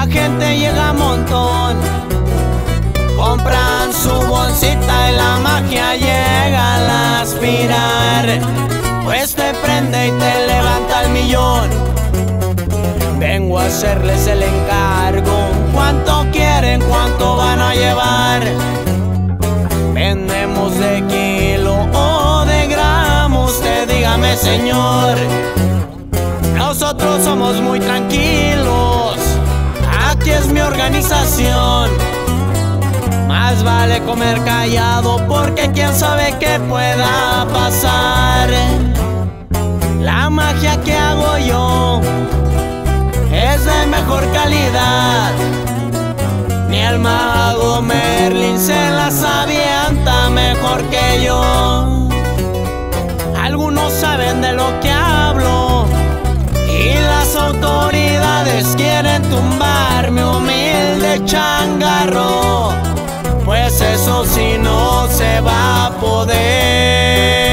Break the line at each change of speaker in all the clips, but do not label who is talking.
gente llega a montón, compran su bolsita y la magia llega al aspirar, pues te prende y te levanta el millón. Vengo a hacerles el encargo, ¿cuánto quieren? ¿Cuánto van a llevar? ¿Vendemos de kilo o de gramos? Usted dígame, señor. Nosotros somos muy tranquilos, aquí es mi organización. Más vale comer callado porque quién sabe qué pueda pasar. La magia que hago yo es de mejor calidad, ni el mago Merlin se las avienta mejor que yo. Algunos saben de lo que hablo y las autoridades quieren tumbar mi humilde changarro, pues eso sí no se va a poder.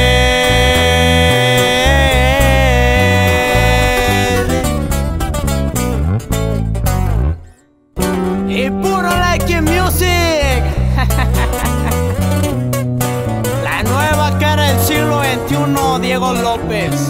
Y puro like music. La nueva cara del siglo XXI, Diego López.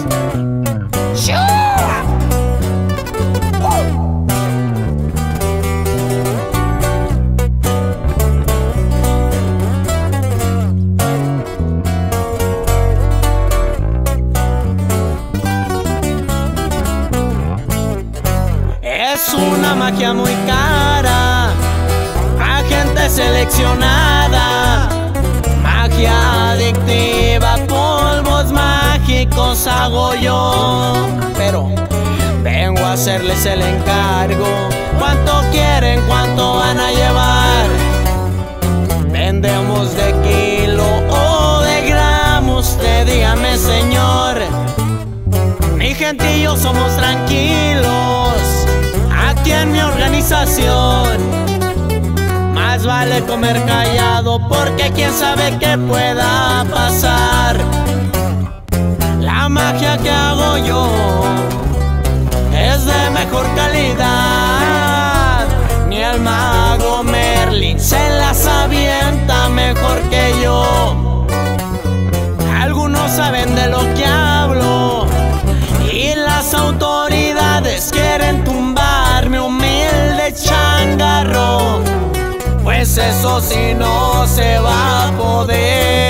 Es una magia muy cara, a gente seleccionada, magia adictiva, polvos mágicos hago yo. Pero vengo a hacerles el encargo, ¿cuánto quieren? ¿Cuánto van a llevar? ¿Vendemos de kilo o de gramos? Usted dígame, señor. Mi gente y yo somos tranquilos aquí en mi organización. Más vale comer callado porque quién sabe qué pueda pasar. La magia que hago yo es de mejor calidad, ni el mago Merlin se las avienta mejor que yo. Algunos saben de lo que hablo y las autoridades quieren tumbar mi humilde changarro, pues eso sí no se va a poder.